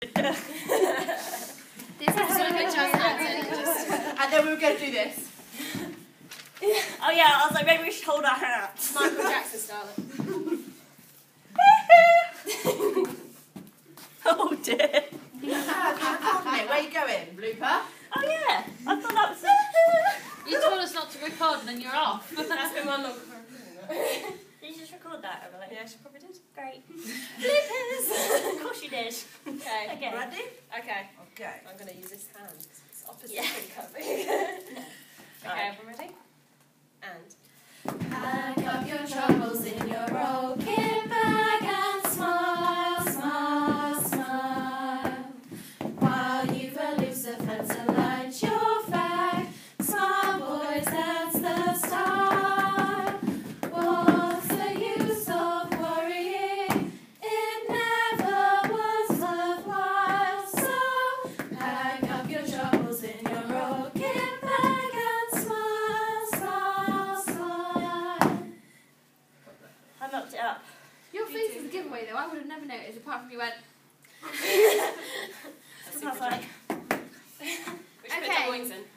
This is sort of a jazz hands. And then we were going to do this. Oh yeah, I was like, maybe we should hold our hands. Michael Jackson style. Oh dear. Where are you going? Blooper? Oh yeah, I thought that was You told us not to record and then you're off. That's been one long for Did you just record that, Emily? Yeah, she probably did. Great. Bloopers! Of course you did. Okay. Again. Ready? Okay. Okay. I'm going to use this hand. It's opposite Yeah. covering. Okay, everyone ready? And. Pack up your troubles in your old kit bag and smile, smile, smile. While you elude the fence and light your flag. Smile, boys, that's the style. What's the use of worrying? It never was worthwhile. So pack up your troubles in your old kit bag and smile, smile, smile. I locked it up. Your face is a giveaway though, I would have never noticed apart from you went. I was like, We should put Okay. the points in.